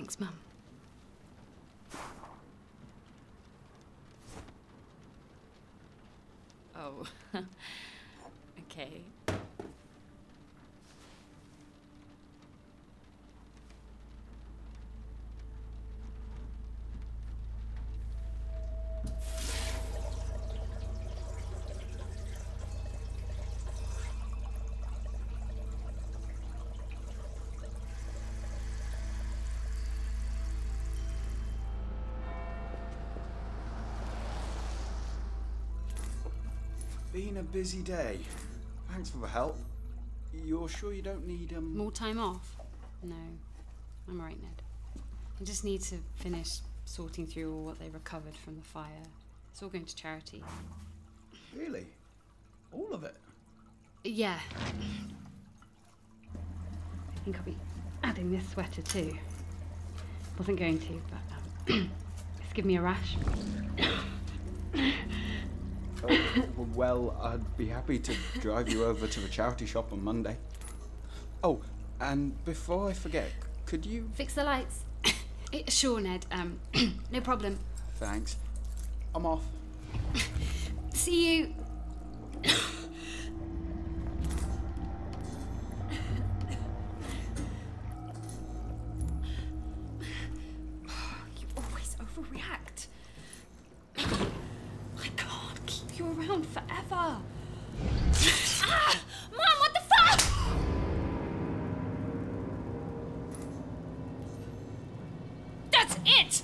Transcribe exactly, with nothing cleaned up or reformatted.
Thanks, Mum. Oh, okay. Been a busy day. Thanks for the help. You're sure you don't need, um... More time off? No. I'm alright, Ned. I just need to finish sorting through all what they recovered from the fire. It's all going to charity. Really? All of it? Yeah. I think I'll be adding this sweater too. Wasn't going to, but um, it's given me a rash. Oh, well, I'd be happy to drive you over to the charity shop on Monday. Oh, and before I forget, could you... Fix the lights? Sure, Ned. Um, no problem. Thanks. I'm off. See you. You always overreact. I can't keep you around forever. Ah! Mom, what the fuck? That's it!